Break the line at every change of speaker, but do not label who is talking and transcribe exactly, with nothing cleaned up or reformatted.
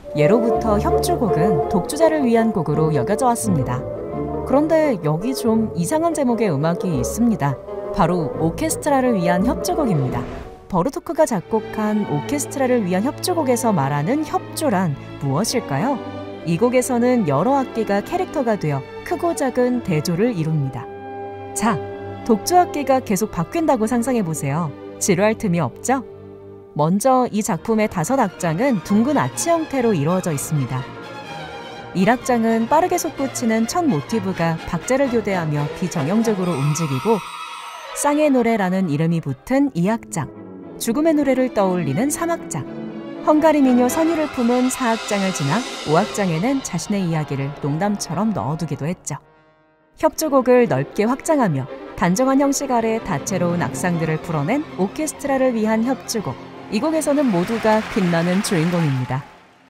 예로부터 협주곡은 독주자를 위한 곡으로 여겨져 왔습니다. 그런데 여기 좀 이상한 제목의 음악이 있습니다. 바로 오케스트라를 위한 협주곡입니다. 버르토크가 작곡한 오케스트라를 위한 협주곡에서 말하는 협주란 무엇일까요? 이 곡에서는 여러 악기가 캐릭터가 되어 크고 작은 대조를 이룹니다. 자, 독주악기가 계속 바뀐다고 상상해보세요. 지루할 틈이 없죠? 먼저 이 작품의 다섯 악장은 둥근 아치 형태로 이루어져 있습니다. 일 악장은 빠르게 솟구치는 첫 모티브가 박자를 교대하며 비정형적으로 움직이고 쌍의 노래라는 이름이 붙은 이 악장, 죽음의 노래를 떠올리는 삼 악장, 헝가리 민요 선율을 품은 사 악장을 지나 오 악장에는 자신의 이야기를 농담처럼 넣어두기도 했죠. 협주곡을 넓게 확장하며 단정한 형식 아래 다채로운 악상들을 풀어낸 오케스트라를 위한 협주곡. 이 곡에서는 모두가 빛나는 주인공입니다.